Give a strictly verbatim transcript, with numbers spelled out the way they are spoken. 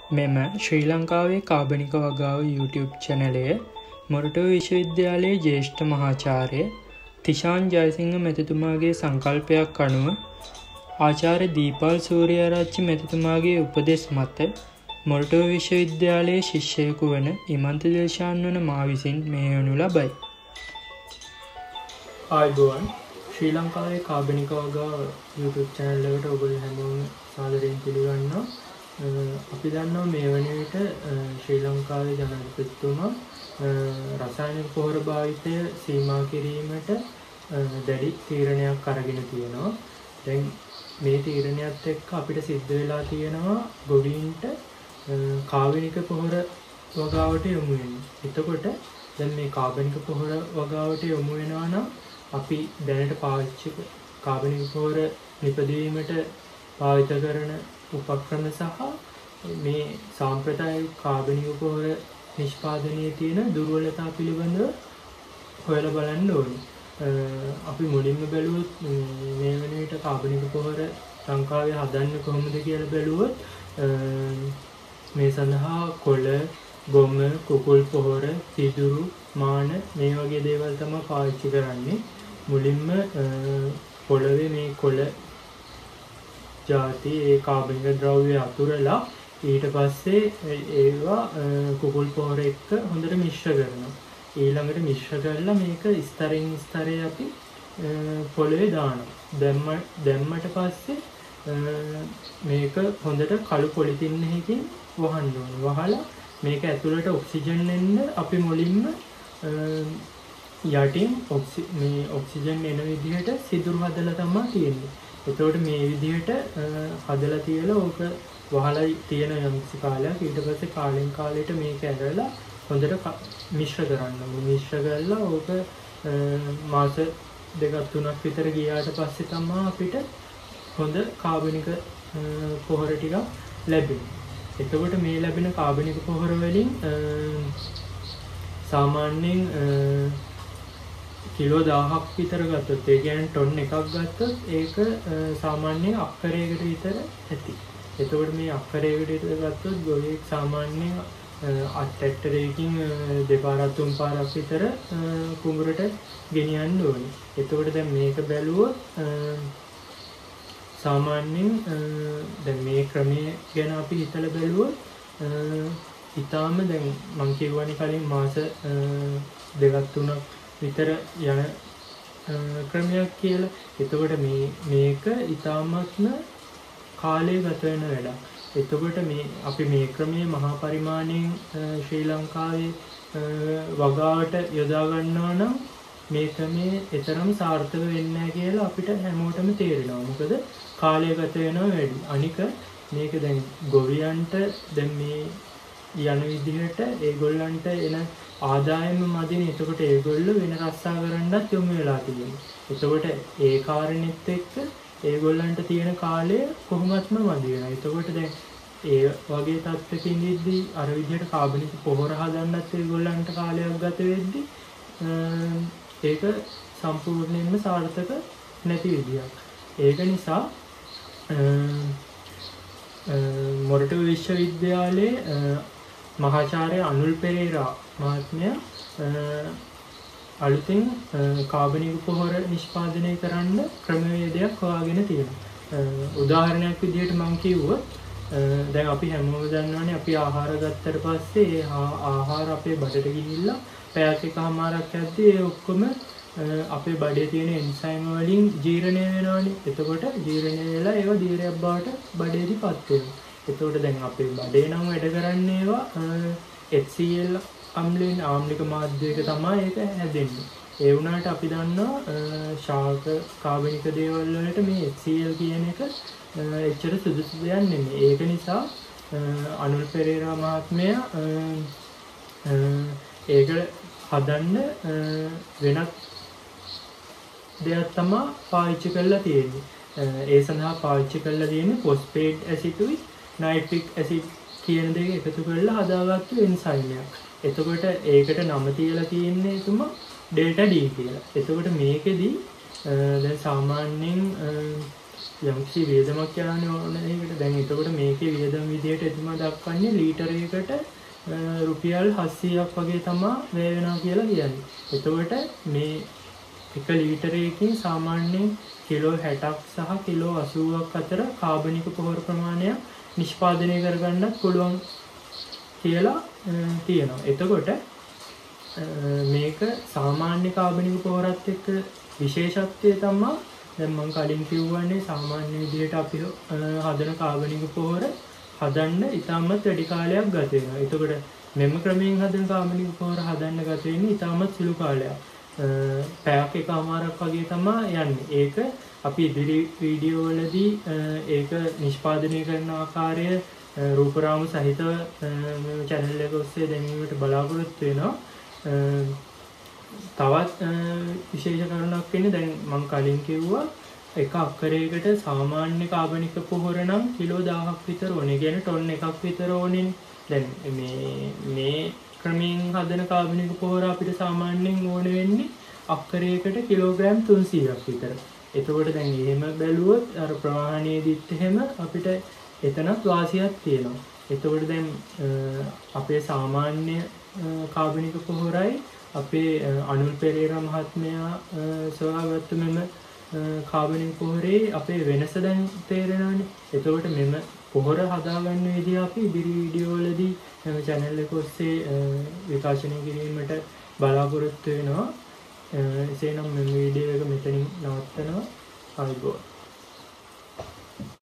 මෙම ශ්‍රී ලංකාවේ කාබනික වගාව YouTube චැනලය මොරටුව විශ්වවිද්‍යාලයේ ජ්‍යෙෂ්ඨ මහාචාර්ය තිෂාන් ජයසිංහ මැතිතුමාගේ සංකල්පයක් අනුව ආචාර්ය දීපල් සූරියාරච්චි මැතිතුමාගේ උපදෙස් මත මොරටුව විශ්වවිද්‍යාලයේ ශිෂ්‍යයෙකු වන ඉමන්ත දිල්ෂාන් වන මා විසින් මේ යනු ලබයි. ආයුබෝවන් ශ්‍රී ලංකාවේ කාබනික වගාව YouTube channel එකට ඔයගොල්ලෝ හැමෝම සාදරයෙන් පිළිගන්නවා. අපි දන්නවා මේ වන විට ශ්‍රී ලංකාවේ ජනාධිපතිතුමා රසායනික පොහොර භාවිතය සීමා කිරීමට දැඩි තීරණයක් අරගෙන තියෙනවා. දැන් මේ තීරණයත් එක්ක අපිට සිද්ධ වෙලා තියෙනවා ගොවීන්ට කාබනික පොහොර වගාවට යොමු වෙන්න. එතකොට දැන් මේ කාබනික පොහොර වගාවට යොමු වෙනවා නම් අපි දැනට පාවිච්චි කාබනික පොහොර නිපදවීමට භාවිත කරන උපක්‍රම සහ මේ සාම්ප්‍රදායික කාබනික පොහොර නිෂ්පාදනයේ තියෙන දුර්වලතා පිළිබඳව හොයලා බලන්න ඕනේ. අපි මුලින්ම බැලුවොත් මේ වෙන විට කාබනික පොහොර ලංකාවේ හදන්නේ කොහොමද කියලා බැලුවොත් මේ සඳහා කොළ, ගොම, කුකුල් පොහොර, පිදුරු, මාන මේ වගේ දේවල් තමයි පාවිච්චි කරන්නේ. මුලින්ම පොළවේ මේ කොළ ජාති ඒ කාබනික ද්‍රව්‍ය අතුරලා ඊට පස්සේ ඒවා කුකුල් පොහොර එක්ක හොඳට මිශ්‍ර කරනවා. ඊළඟට මිශ්‍ර කරලා මේක ස්තරෙන් ස්තරේ අපි පොළවේ දානවා. දැම්ම දැම්මට පස්සේ මේක හොඳට කළු පොලිතින් එකකින් වහන්න ඕනේ. වහලා මේක ඇතුළට ඔක්සිජන් එන්න අපි මුලින්ම යටින් ඔක්සි මේ ඔක්සිජන් එන විදිහට සිදුරු හදලා තමයි තියෙන්නේ. එතකොට මේ විදිහට හදලා තියලා ඕක වහලා තියෙන යම්කිසි කාලයක් ඊට පස්සේ කාලෙන් කාලයට මේක ඇරලා හොඳට මිශ්‍ර කරන්න ඕනේ. මිශ්‍ර කරලා ඕක මාස දෙකක් තුනක් විතර ගියාට පස්සේ තමයි අපිට හොඳ කාබනික පොහොර ටිකක් ලැබෙන්නේ. එතකොට මේ ලැබෙන කාබනික පොහොර වලින් සාමාන්‍යයෙන් කිලෝ දහයක් විතර ගත්තොත් ඒ කියන්නේ ටොන් එකක් ගත්තොත් ඒක සාමාන්‍යයෙන් අක්කරයකට විතර ඇති. එතකොට මේ අක්කරයකට විතර ගත්තොත් ගොවියෙක් සාමාන්‍යයෙන් අත් ට්‍රැක්ටරයකින් දෙපාරක් තුන් පාරක් විතර කුඹරට ගෙනියන්න ඕනේ. එතකොට දැන් මේක බැලුවොත් සාමාන්‍යයෙන් දැන් මේ ක්‍රමය ගැන අපි හිතලා බැලුවොත් ඊටාම දැන් මම කියවනේ කලින් මාස දෙකක් තුනක් විතර යන ක්‍රමයක් කියලා. එතකොට මේ මේක ඊටාමත්ම කාලය ගත වෙන වැඩක්. එතකොට මේ අපි මේ ක්‍රමයේ මහා පරිමාණයෙන් ශ්‍රී ලංකාවේ වගාවට යොදා ගන්නවා නම් මේ ක්‍රමයේ එතරම් සාර්ථක වෙන්නේ නැහැ කියලා අපිට හැමෝටම තේරෙනවා. මොකද කාලය ගත වෙනවා වැඩි. අනික මේක දැන් ගොවියන්ට දැන් මේ යන විදිහට ඒගොල්ලන්ට එන ආදායම මදිනේ. එතකොට ඒගොල්ලෝ වෙන රස්සා කරන්නත් යොමු වෙලා තියෙනවා. එතකොට ඒ කාරණෙත් එක්ක ඒගොල්ලන්ට තියෙන කාලය කොහොමත්ම මදි වෙනවා. එතකොට දැන් ඒ වගේ තත්ත්වකින් ඉඳිද්දී අර විදිහට කාබනික පොහොර හදන්නත් ඒගොල්ලන්ට කාලයක් ගත වෙද්දී ඒක සම්පූර්ණයෙන්ම සාර්ථක නැති විදියක්. ඒක නිසා මොරටුව විශ්වවිද්‍යාලයේ මහාචාර්ය අනුල් පෙරේරා මහත්මයා අලුතින් කාබනික පොහොර නිෂ්පාදනය කරන්න ක්‍රමවේදයක් හොයාගෙන තියෙනවා. උදාහරණයක් විදිහට මම කිව්වොත් දැන් අපි හැමෝම දන්නවනේ අපි ආහාර ගත්තට පස්සේ ඒ ආහාර අපේ බඩට ගිහිල්ලා පැයක් එකමාරක් යද්දී ඒ ඔක්කොම අපේ බඩේ තියෙන එන්සයිම් වලින් ජීර්ණය වෙනවනේ. එතකොට ජීර්ණය වෙලා ඒවා දියරයක් බවට බඩේදීපත් වෙනවා. එතකොට දැන් අපේ බඩේ නම් වැඩ කරන්නේ ඒවා H C l අම්ලයෙන් ආම්ලික මාධ්‍යයක තමයි ඒක හැදෙන්නේ. ඒ වුණාට අපි දන්නවා ශාක කාබනික දේවල් වලට මේ H C l කියන එක එච්චර සුදුසු දෙයක් නෙමෙයි. ඒක නිසා අනුල් පෙරේරා මහත්මයා ඒක හදන්න වෙනත් දෙයක් තමයි පාවිච්චි කරලා තියෙන්නේ. ඒ සඳහා පාවිච්චි කරලා තියෙන්නේ ෆොස්ෆේට් ඇසිඩුයි නයිට්‍රික් ඇසිඩ් කියන දෙක එකතු කරලා හදාගත්තු එන්සයිම් එකක්. එතකොට ඒකට නම තියලා තියෙන්නේ තුම ඩෙල්ටා D කියලා. එතකොට මේකෙදි දැන් සාමාන්‍යයෙන් යම්කිසි වියදමක් යන ඕන එකට දැන් එතකොට මේකේ වියදම් විදියට එතුමා දක්වන්නේ ලීටරයකට රුපියල් හත්සීයක් වගේ තමයි වැය වෙනවා කියලා කියන්නේ. එතකොට මේ එක ලීටරයකින් සාමාන්‍යයෙන් කිලෝ හැටක් සහ කිලෝ අසූවක් අතර කාබනික පොහොර ප්‍රමාණයක් නිෂ්පාදනය කරගන්නත් පුළුවන් කියලා තියෙනවා. එතකොට මේක සාමාන්‍ය කාබනික පොහොරත් එක්ක විශේෂත්වය තමයි දැන් මම කලින් කිව්වනේ සාමාන්‍ය විදිහට අපි හදන කාබනික පොහොර හදන්න ඉතාමත් වැඩි කාලයක් ගත වෙනවා. එතකොට මෙම ක්‍රමයෙන් හදන කාබනික පොහොර හදන්න ගත වෙන්නේ ඉතාමත් සුළු කාලයක්. පැයක් එකමාරක් වගේ තමයි යන්නේ. ඒක අපි ඉදිරි වීඩියෝ වලදී ඒක නිෂ්පාදනය කරන ආකාරය රූපරාමු සහිතව channel එක ඔස්සේ දැනීමට බලාපොරොත්තු වෙනවා. තවත් විශේෂ කරුණක් වෙන්නේ දැන් මම කලින් කිව්වා එක අක්කරයකට සාමාන්‍ය කාබනික පොහොර නම් කිලෝ දහයක් විතර ඕනේ. කියන්නේ ටොන් එකක් විතර ඕනේ. දැන් මේ මේ ක්‍රමයෙන් හදන කාබනික පොහොර අපිට සාමාන්‍යයෙන් ඕන වෙන්නේ අක්කරයකට කිලෝග්‍රෑම් තුන්සීයක් විතර. එතකොට දැන් එහෙම බැලුවොත් අර ප්‍රමාණයේදීත් එහෙම අපිට එතනත් වාසියක් තියෙනවා. එතකොට දැන් අපේ සාමාන්‍ය කාබනික පොහොරයි අපේ අනුල් පෙරේරා මහත්මයා සොයාගත්තු මෙම කාබනික පොහොරේ අපේ වෙනස දැන් තේරෙනවානේ. එතකොට මෙම පොහොර හදාගන්න විදිහ අපි ඉදිරි වීඩියෝ වලදී මේ channel එක ඔස්සේ විකාශනය කිරීමට බලාපොරොත්තු වෙනවා. එසේනම් මේ වීඩියෝ එක මෙතනින් නවත්තනවා. ආයිබෝන්.